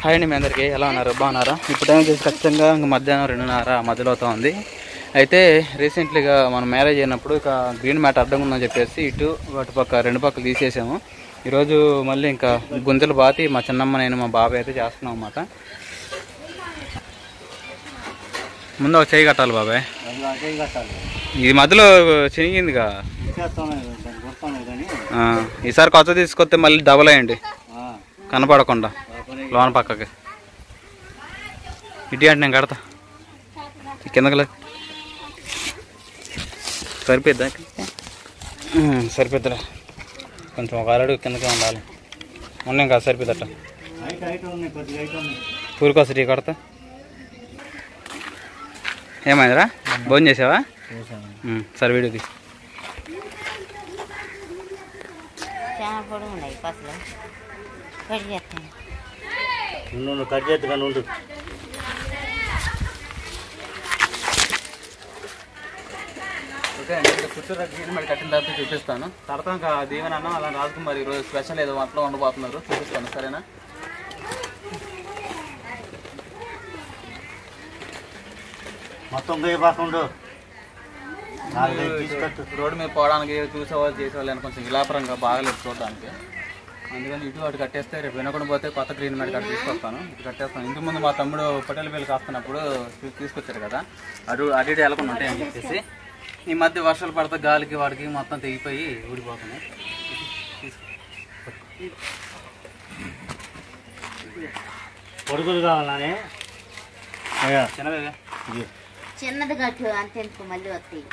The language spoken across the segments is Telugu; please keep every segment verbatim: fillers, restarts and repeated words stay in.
హాయ్ అండి, మీ అందరికీ ఎలా ఉన్నారు? బాగున్నారా? ఇప్పుడు టైం చేసి ఖచ్చితంగా ఇంక మధ్యాహ్నం రెండున్నర మధ్యలో అవుతా ఉంది. అయితే రీసెంట్లీగా మనం మ్యారేజ్ అయినప్పుడు ఇక గ్రీన్ మ్యాట్ అడ్డం ఉందని చెప్పేసి ఇటు అటు పక్క రెండు పక్కలు తీసేసాము. ఈరోజు మళ్ళీ ఇంకా గుంతలు బాతి మా చిన్నమ్మ నేను మా బాబాయ్ అయితే చేస్తున్నాం అన్నమాట. ముందు ఒక చేయి కట్టాలి బాబాయ్, ఇది మధ్యలో చినిగిందిగా. ఈసారి కొత్త తీసుకొస్తే మళ్ళీ డబల్ అయ్యండి, కనపడకుండా లోన పక్కకి. ఇటీ అంటే నేను కడతా, కిందకి సరిపోద్దా? సరిపోద్దురా, కొంచెం ఒక అరడు కిందకే ఉండాలి. ఉన్నాయి ఇంకా సరిపోద్దట. పూరికోసం టీ కడతా. ఏమైందిరా, భోజనం చేసావా? సరే వీడియో తీసి కట్ చేస్తా కానీ ఉండు. ఓకే అండి, పుత్తూరు గ్రీన్ మ్యాట్ కట్టిన తర్వాత చూపిస్తాను. తర్వాత ఇంకా దీవెన అన్న అలా రాజకుమార్ ఈరోజు స్పెషల్ ఏదో వంటలో ఉండబోతున్నారు, చూపిస్తాను. సరేనా? మొత్తం వేయకుండా రోడ్డు మీద పోవడానికి చూసేవాళ్ళు చేసేవాళ్ళు కొంచెం విలాపరంగా బాగాలేదు చూడడానికి, అందుకని ఇటు అటు కట్టేస్తే రేపు వినకుండా పోతే కొత్త గ్రీన్ మ్యాట్ కట్టి తీసుకొస్తాను. ఇటు కట్టేస్తాను. ఇంటి ముందు మా తమ్ముడు పటేల్ బిల్లు కాస్తున్నప్పుడు తీసుకొచ్చారు కదా, అటు అటు ఇటు వెళ్ళకుండా ఉంటాయని చెప్పేసి ఈ మధ్య వర్షాలు పడితే గాలికి వాడికి మొత్తం తెగిపోయి ఊడిపోతున్నాయి. పొడుగులు కావాలని చిన్నగా చిన్నది కట్టు అంతే, మళ్ళీ వస్తాయి.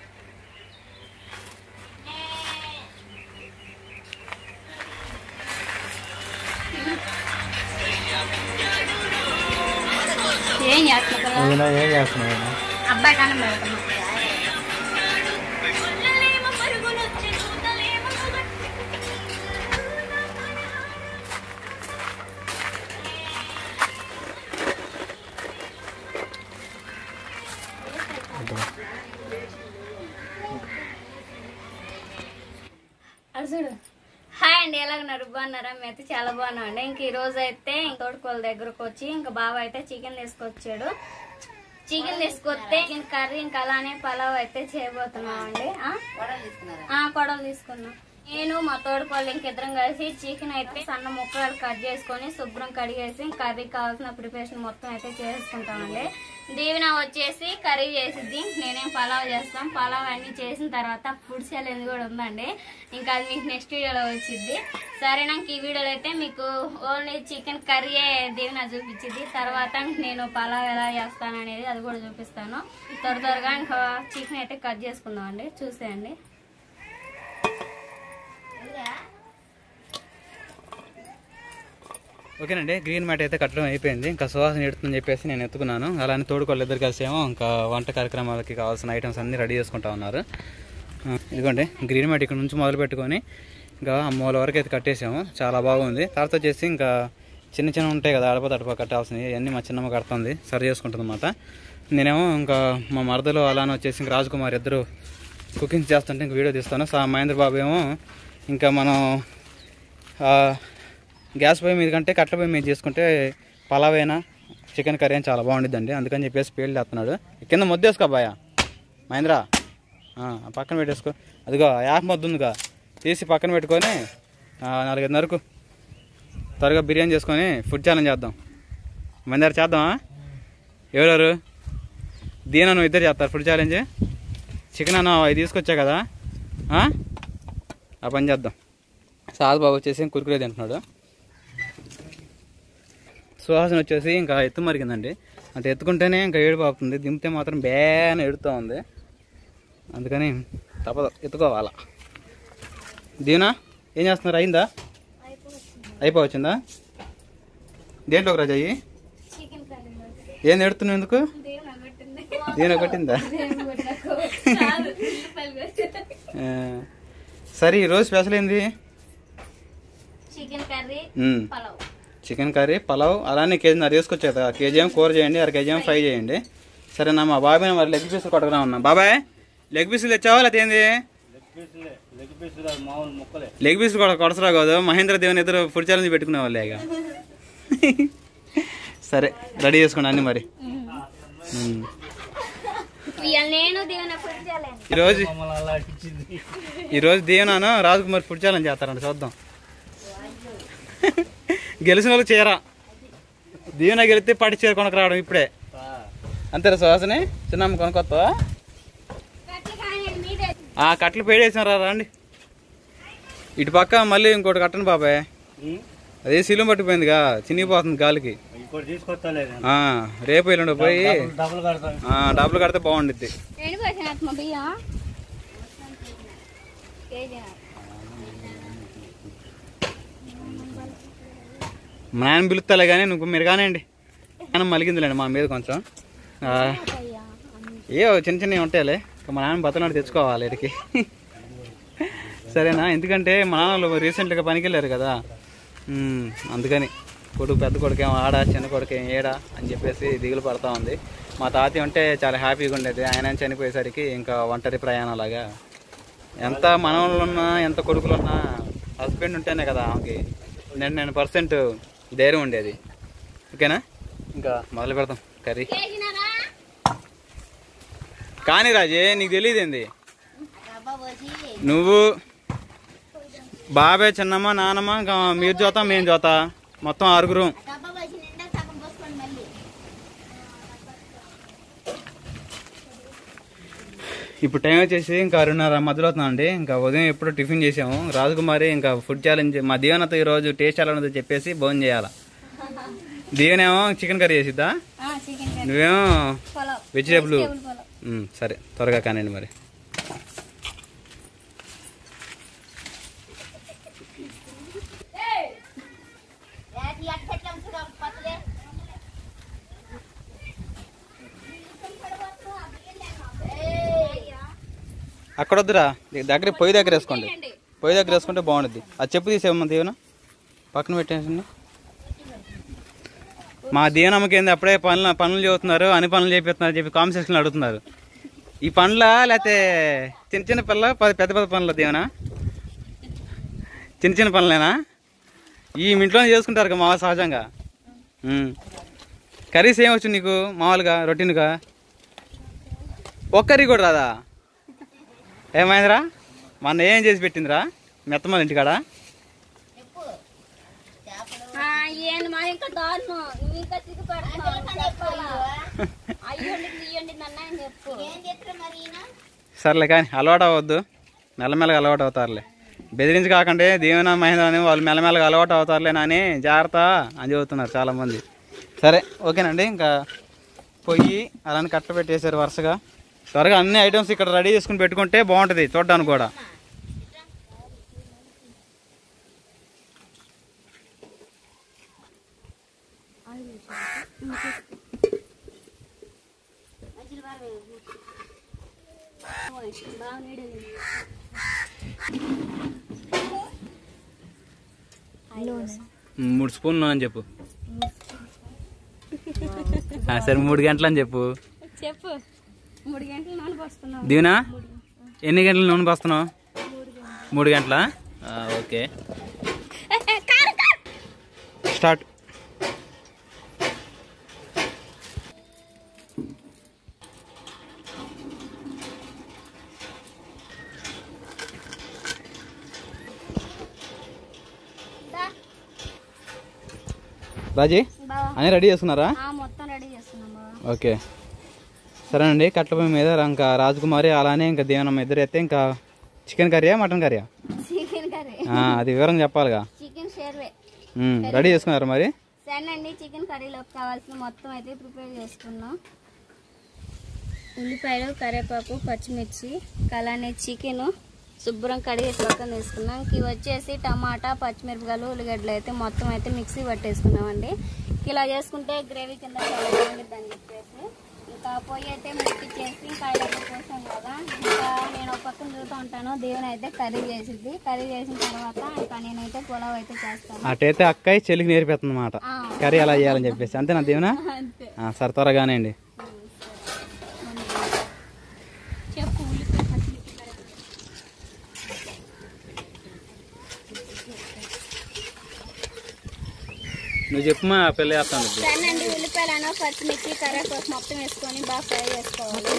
ఏం చేస్తున్నా ఏం చేస్తున్నా అబ్బాయి కానీ హాయ్ అండి, ఎలాగున్నారు? బాగున్నారా? మేమైతే చాలా బాగున్నాం అండి. ఇంక ఈ రోజు అయితే తోడుకోళ్ళ దగ్గరకు వచ్చి ఇంకా బాబా అయితే చికెన్ తీసుకొచ్చాడు. చికెన్ తీసుకొస్తే చికెన్ కర్రీ ఇంకా అలానే పలావ్ అయితే చేయబోతున్నాం అండి. కొడలు తీసుకున్నాం. నేను మా తోడుకోళ్ళు ఇంకిద్దరం కలిసి చికెన్ అయితే సన్న ముక్కలు కట్ చేసుకొని శుభ్రం కడిగేసి కర్రీ కావాల్సిన ప్రిపరేషన్ మొత్తం అయితే చేసుకుంటామండి. దీవెన వచ్చేసి కర్రీ చేసిద్ది, నేనేం పలావ్ చేస్తాం. పలావ్ అన్ని చేసిన తర్వాత ఫుడ్ ఛాలెంజ్ కూడా ఉందండి, ఇంకా అది మీకు నెక్స్ట్ వీడియోలో వచ్చింది. సరే, నాకు ఈ వీడియోలో అయితే మీకు ఓన్లీ చికెన్ కర్రీయే దీవెన చూపించింది. తర్వాత నేను పలావ్ ఎలా చేస్తాను అనేది అది కూడా చూపిస్తాను. త్వర త్వరగా ఇంకా చికెన్ అయితే కట్ చేసుకుందాం అండి, చూసేయండి. ఓకేనండి, గ్రీన్ మ్యాట్ అయితే కట్టడం అయిపోయింది. ఇంకా సువాసన ఎడుతుందని చెప్పేసి నేను ఎత్తుకున్నాను. అలానే తోడుకోళ్ళు ఇద్దరు కలిసి ఏమో ఇంకా వంట కార్యక్రమాలకి కావాల్సిన ఐటమ్స్ అన్నీ రెడీ చేసుకుంటా ఉన్నారు. ఇదిగోండి గ్రీన్ మ్యాట్ ఇక్కడ నుంచి మొదలు పెట్టుకొని ఇంకా మూల వరకు అయితే కట్టేసాము. చాలా బాగుంది. తర్వాత వచ్చేసి ఇంకా చిన్న చిన్న ఉంటాయి కదా, అడప తడప కట్టాల్సినవి అన్నీ మా చిన్నమ్మ కడుతుంది, సరి చేసుకుంటుంది అన్నమాట. నేనేమో ఇంకా మా మరదలు అలానే వచ్చేసి ఇంకా రాజకుమార్ ఇద్దరు కుకింగ్ చేస్తుంటే ఇంక వీడియో తీస్తాను. సా మహేంద్ర బాబు ఏమో ఇంకా మనం గ్యాస్ పొయ్యి మీద కంటే కట్ల పొయ్యి మీద చేసుకుంటే పలావ్ అయినా చికెన్ కర్రీ అయినా చాలా బాగుండిద్దండి. అందుకని చెప్పేసి పేర్లు చేస్తున్నాడు. కింద ముద్దేసుకో బాయ మహేంద్ర, పక్కన పెట్టేసుకో. అదిగో యాప్ మొద్దు ఉందిగా, తీసి పక్కన పెట్టుకొని నాలుగైదున్నరకు త్వరగా బిర్యానీ చేసుకొని ఫుడ్ ఛాలెంజ్ చేద్దాం. మహేంద్ర చేద్దామా? ఎవరెవరు? దీనా నువ్వు ఇద్దరు చేస్తారు ఫుడ్ ఛాలెంజ్. చికెన్ అన్న అవి తీసుకొచ్చా కదా, ఆ పని చేద్దాం. సాద్ బాబు వచ్చేసి కురుకురే తింటున్నాడు. సుహాసన వచ్చేసి ఇంకా ఎత్తు మరిగిందండి, అంటే ఎత్తుకుంటేనే ఇంకా ఏడుపు అవుతుంది, దింపితే మాత్రం బేన ఎడుతూ ఉంది. అందుకని తప్పదు, ఎత్తుకోవాలా. దీనా ఏం చేస్తున్నారు? అయిందా? అయిపోవచ్చిందా? దేంట్లోకి రాజు అయ్యి ఏం ఎడుతున్నావు? ఎందుకు దీని కొట్టిందా? సరే, ఈరోజు స్పెషల్ ఏంది? Chicken curry pulao. Chicken curry pulao అలానే కేజీన్నర తీసుకొచ్చా కదా, కేజీ ఏమో కూర చేయండి, అర కేజీ ఏమో ఫ్రై చేయండి. సరేనా? మా బాబాయ్ మరి లెగ్ పీసులు కొట్టగా ఉన్నా. బాబాయ్ లెగ్ పీసులు తెచ్చావా? లేకపోతే ఏంది? లెగ్ పీసులు కూడా కొడసరా కాదు, మహేంద్ర దేవుని ఇద్దరు ఫుడ్ ఛాలెంజ్ పెట్టుకునే వాళ్ళే. సరే రెడీ చేసుకోండి అన్ని మరి. ఈరోజు ఈరోజు దీవెనాను రాజకుమారి ఫుడ్ ఛాలెంజ్ చేస్తారంట, చూద్దాం. గెలిచిన వాళ్ళు చీర, దీవెన గెలిస్తే పట్టి చీర కొనకు రావడం ఇప్పుడే. అంతేరా సుహాసిని? చిన్నమ్మ కొనుక్కొస్తావా? ఆ కట్టలు పేడేసాం రా రండి. ఇటు పక్క మళ్ళీ ఇంకోటి కట్టండి బాబాయ్, అదే శిలువ పట్టిపోయిందిగా, చినిగిపోతుంది గాలికి. రేపు ఎల్లుండి పోయి డబ్బులు కడితే బాగుండిద్ది. మా నాన్న పిలుస్తాలే కానీ నువ్వు మీరు కానివ్వండి. నాన్న మలిగిందిలేండి మా మీద కొంచెం, ఏ చిన్న చిన్నవి ఉంటాయిలే. మా నాన్న బతనాడు తెచ్చుకోవాలి ఇక్కడికి, సరేనా? ఎందుకంటే మా నాన్నలు రీసెంట్గా పనికి వెళ్ళారు కదా, అందుకని కొడుకు పెద్ద కొడుకు ఏమో ఆడా, చిన్న కొడుకు ఏం ఏడా అని చెప్పేసి దిగులు పడతా ఉంది. మా తాతయ్య ఉంటే చాలా హ్యాపీగా ఉండేది, ఆయన చనిపోయేసరికి ఇంకా ఒంటరి ప్రయాణం లాగా. ఎంత మనవలున్నా ఎంత కొడుకులున్నా హస్బెండ్ ఉంటేనే కదా ఆమెకి నేను నేను పర్సెంట్ ధైర్యం ఉండేది. ఓకేనా? ఇంకా మొదలు పెడతాం కర్రీ. కానీ రాజే నీకు తెలియదేంది, నువ్వు బాబాయ్, చిన్నమ్మ, నానమ్మ, మీరు జోతా మేము జోతా, మొత్తం ఆరుగురు. ఇప్పుడు టైం వచ్చేసి ఇంకా ఆరున్నర మధ్యలో అవుతుందండి. ఇంకా ఉదయం ఎప్పుడు టిఫిన్ చేసాము. రాజకుమారి ఇంకా ఫుడ్ ఛాలెంజ్ మా దీవెనతో ఈరోజు టేస్ట్ ఎలా ఉందో చెప్పేసి భోజనం చేయాల. దీవెనేమో చికెన్ కర్రీ చేసిద్దా, నువ్వేమో వెజిటేబుల్. సరే త్వరగా కానివ్వండి మరి. అక్కడ వద్దురా, దగ్గర పొయ్యి దగ్గర వేసుకోండి, పొయ్యి దగ్గర వేసుకుంటే బాగుంటుంది. అది చెప్పు తీసేవమ్మా దీవెన, పక్కన పెట్టేసి. మా దీవెనమ్మకి ఏంది అప్పుడే పనులు పనులు చదువుతున్నారు, అన్ని పనులు చేపిస్తున్నారు చెప్పి కామెంట్ సెక్షన్లో అడుగుతున్నారు. ఈ పనుల లేకపోతే చిన్న చిన్న పనుల పెద్ద పెద్ద పనుల దీవెన? చిన్న చిన్న పనులేనా? ఈ ఇంట్లోనే చేసుకుంటారు కదా మామూలు సహజంగా. కర్రీస్ ఏం వచ్చు నీకు మామూలుగా రొటీన్గా? ఒక్క కర్రీ కూడా రాదా? ఏమైందిరా మొన్న ఏం చేసి పెట్టిందిరా మెత్తమల ఇంటికాడ? సర్లే కానీ అలవాటు అవ్వద్దు, మెల్లమెల్లగా అలవాటు అవుతారులే. బెదిరించి కాకండి, దీవెన మహేంద్ర అని వాళ్ళు మెల్లమెల్లగా అలవాటు అవుతారులే అని జాగ్రత్త అని చెబుతున్నారు చాలామంది. సరే ఓకేనండి, ఇంకా పొయ్యి అలానే కట్ట పెట్టేశారు వరుసగా. త్వరగా అన్ని ఐటమ్స్ ఇక్కడ రెడీ చేసుకుని పెట్టుకుంటే బాగుంటుంది చూడడానికి కూడా. మూడు స్పూన్లు అని చెప్పు. సరే మూడు గంటలు అని చెప్పు. చెప్పు మూడు గంటలు నూనె పోస్తున్నావు. దీవెనా ఎన్ని గంటలు నూనె పోస్తున్నావు? మూడు గంటల. Okay start. రాజీ అన్నీ రెడీ చేస్తున్నారా? మొత్తం రెడీ చేస్తున్నాం. ఓకే సరేనండి. కట్ల పొయ్యి మీద ఇంకా రాజకుమారి అలానే ఇంకా దీవెనమ్మ ఇద్దరు అయితే ఇంకా చికెన్ కర్రీయా మటన్ కర్రీయా? Chicken curry. అది వివరంగా చెప్పాలిగా. చికెన్ షేర్వే రెడీ చేసుకున్నారా మరి? సరేనండి, చికెన్ కర్రీలోకి కావాల్సిన మొత్తం అయితే ప్రిపేర్ చేసుకున్నాం. ఉల్లిపాయలు, కరివేపాకు, పచ్చిమిర్చి, అలానే చికెను శుభ్రం కడిగేసి పక్కన తీసుకున్నాం. ఇవి వచ్చేసి టమాటా, పచ్చిమిరపకాయలు, ఉల్లిగడ్డలు అయితే మొత్తం అయితే మిక్సీ పట్టేసుకున్నామండి. ఇలా చేసుకుంటే గ్రేవీ కింద చాలా బాగుంటుంది అని చెప్పేసి ఇంకా పొయ్యి అయితే ముట్టించేసి ఇంకా ఐదు కోసం కదా. ఇంకా నేను ఒక పక్కన చూస్తూ ఉంటాను, దేవుని అయితే కర్రీ చేసిద్ది. కర్రీ చేసిన తర్వాత ఇంకా నేనైతే పులావ్ అయితే చేస్తాను. అటైతే అక్కయ్య చెల్లికి నేర్పిస్తుంది అన్నమాట కర్రీ ఎలా చేయాలని చెప్పేసి. అంతేనా దేవునా? సరే త్వరగానే అండి. చెప్పు. నువ్వు చెప్పమా పెళ్ళి చేస్తాను. సరేనండి, ఉల్లిపాయలను పచ్చిమిర్చి కరివేపాకు మొత్తం వేసుకొని బాగా ఫ్రై చేసుకోవాలి.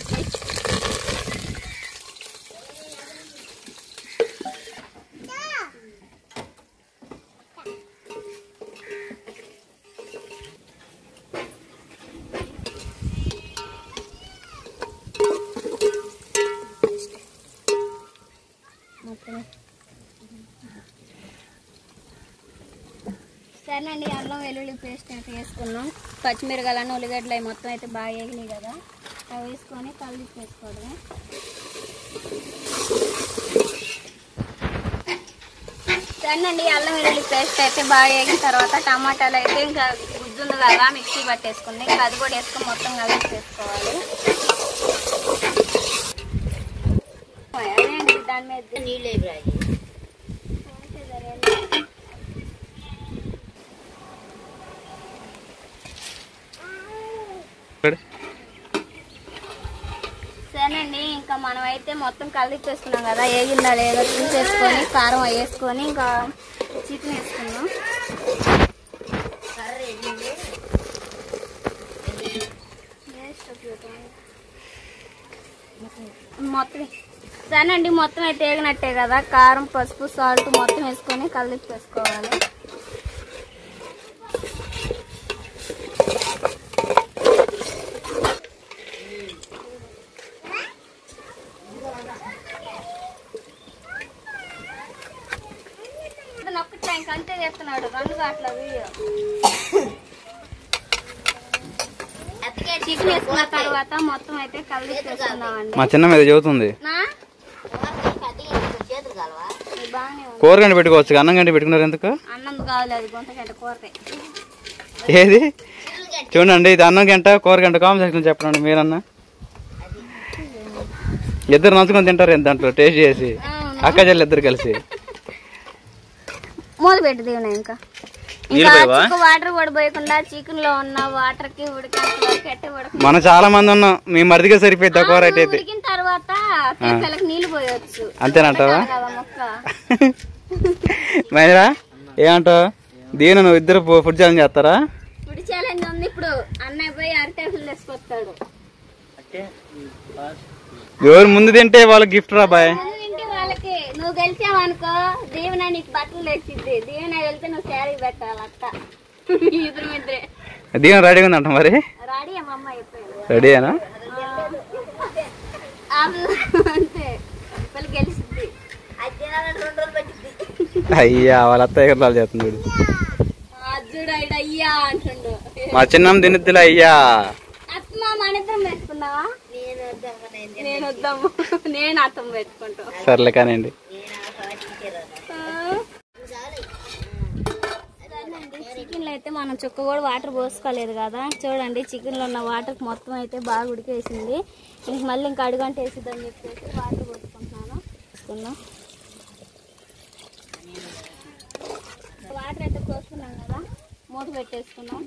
సరేనండి, అల్లం వెల్లుల్లి పేస్ట్ అయితే వేసుకున్నాం. పచ్చిమిరకాయలను ఉల్లిగడ్డలు అవి మొత్తం అయితే బాగా వేగినాయి కదా, అవి వేసుకొని కలిపి వేసుకోవడమే. సరేనండి, అల్లం వెల్లుల్లి పేస్ట్ అయితే బాగా వేగిన తర్వాత టమాటాలు అయితే ఇంకా గుజ్జుంది కదా మిక్సీ పట్టేసుకుంది, ఇంకా అది కూడా వేసుకొని మొత్తం కలిపి వేసుకోవాలి. అదేండి దాని మీద నీళ్ళు సరేనండి, ఇంకా మనం అయితే మొత్తం కలిపేసుకున్నాం కదా, వేగిందా లేదా చూసేసుకొని కారం వేసుకొని ఇంకా చికెన్ వేసుకున్నాం. మొత్తం సరేనండి, మొత్తం అయితే వేగినట్టే కదా, కారం పసుపు సాల్ట్ మొత్తం వేసుకొని కలిపి వేసుకోవాలి. అంతే చేస్తున్నాడు రంగు అట్లా వీడియో. చికెన్ వేసుకున్న తర్వాత మొత్తం అయితే కలిపి వేసుకున్నామండి. మా చిన్న మీద చెబుతుంది కూర గంట పెట్టుకోవచ్చు, అన్నం గంట పెట్టుకున్నారు ఎందుకు? అన్నం కావాలి గుంట గంట కూరతే ఏది చూడండి, ఇది అన్నం గంట కూర గంట కాంబినేషన్ చెప్పండి మీరన్నా. ఇద్దరు నంచుకొని తింటారు దాంట్లో టేస్ట్ చేసి, అక్క చెల్లి ఇద్దరు కలిసి. మూత పెట్టి దేవునా ఇంకా ఇంకా వాటర్ కూడా పోయకుండా చికెన్ లో ఉన్న వాటర్ కి ఉడికి మనం చాలా మంది ఉన్నాం, మీ మరిదిగా సరిపోయింది కూర అయితే. ఉడికిన తర్వాత నీళ్లు పోయొచ్చు అంతేనంటావా? మహిళ ఏమంటావు? దీని నువ్వు ఇద్దరు ఫుడ్ ఛాలెంజ్ చేస్తారా? ఫుడ్ ఛాలెంజ్ ఉంది ఇప్పుడు. అన్నయ్య పోయి అరటేపులు తీసుకొస్తాడు. ఎవరు ముందు తింటే వాళ్ళకి గిఫ్ట్ రా బాయ్. వాళ్ళకి నువ్వు గెలిచావనుకో దీవెన నీకు బట్టలు తెచ్చిద్ది. దీవెన వెళ్తే నువ్వు శారీ పెట్టాలి అట్ట. ఇద్దరు ఇద్దరే. దీవెన రెడీగా ఉందంట మరి? రెడీ అమ్మ అయిపోయింది. రెడీనా? అంతే పిల్లలు గెలిచిద్ది. అయ్యా వాళ్ళ అత్తయ్య గారు చేస్తుంది చూడు అయ్యా అంటుండు. మా చిన్న తినిద్దులే అయ్యా. అత్తమ్మ మన ఇద్దరం పెట్టుకున్నావా? నేను వద్దాము, నేను అత్తం పెట్టుకుంటా. సర్లే కానండి. చికెన్ లో అయితే మనం చుక్క కూడా వాటర్ పోసుకోలేదు కదా. చూడండి చికెన్ లో ఉన్న వాటర్ మొత్తం అయితే బాగా ఉడికేసింది. ఇంక మళ్ళీ ఇంకా అడుగంట వేసిద్దని చెప్పేసి వాటర్ పోసుకుంటున్నాను. పోసుకున్నాం వాటర్ అయితే పోసుకున్నాం కదా, మూత పెట్టేసుకున్నాం.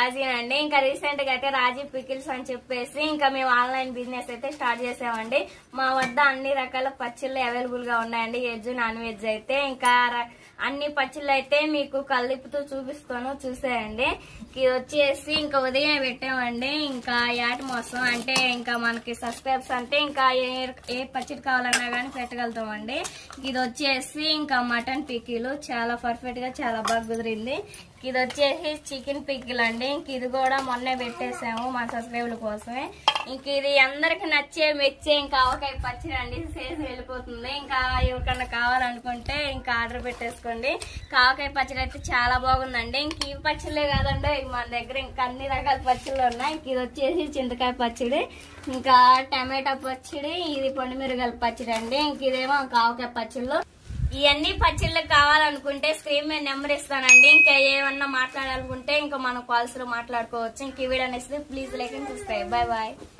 రాజీనండి. ఇంకా రీసెంట్ గా అయితే రాజీ పికిల్స్ అని చెప్పేసి ఇంకా మేము ఆన్లైన్ బిజినెస్ అయితే స్టార్ట్ చేసామండి. మా వద్ద అన్ని రకాల పచ్చళ్ళు అవైలబుల్ గా ఉన్నాయండి, వెజ్ నాన్ వెజ్ అయితే. ఇంకా అన్ని పచ్చళ్ళు అయితే మీకు కలిపుతూ చూపిస్తాను, చూసేయండి. ఇది వచ్చేసి ఇంకా ఉదయం పెట్టామండి. ఇంకా యాట మోసం అంటే ఇంకా మనకి సబ్స్క్రైబ్స్ అంటే ఇంకా ఏ ఏ పచ్చడి కావాలన్నా కానీ పెట్టగలుగుతామండి. ఇది వచ్చేసి ఇంకా మటన్ పికిలు చాలా పర్ఫెక్ట్ గా చాలా బాగా కుదిరింది. ఇది వచ్చేసి చికెన్ పికిల్ అండి. ఇంక ఇది కూడా మొన్నే పెట్టేసాము మా సబ్స్క్రైబర్ల కోసమే. ఇంక ఇది అందరికి నచ్చే మెచ్చే ఇంకా ఆవకాయ పచ్చడి అండి, సేసి వెళ్ళిపోతుంది. ఇంకా ఎవరికన్నా కావాలనుకుంటే ఇంకా ఆర్డర్ పెట్టేసుకోండి. ఆవకాయ పచ్చడి అయితే చాలా బాగుందండి. ఇంక ఈ పచ్చళ్ళే కాదండి, మన దగ్గర ఇంకా అన్ని రకాల పచ్చళ్ళు ఉన్నాయి. ఇంక ఇది వచ్చేసి చింతకాయ పచ్చడి, ఇంకా టమాటా పచ్చడి, ఇది పండుమిరగాయల పచ్చడి అండి. ఇంక ఇదేమో ఇంకా ఆవకాయ పచ్చళ్ళు. ఇవన్నీ పచ్చళ్ళు కావాలనుకుంటే స్క్రీన్ మీద నెంబర్ ఇస్తానండి. ఇంకా ఏమన్నా మాట్లాడాలనుకుంటే ఇంకా మనం కాల్స్ లో మాట్లాడుకోవచ్చు. ఇంక ఈ వీడియో నచ్చితే please like and subscribe. Bye bye.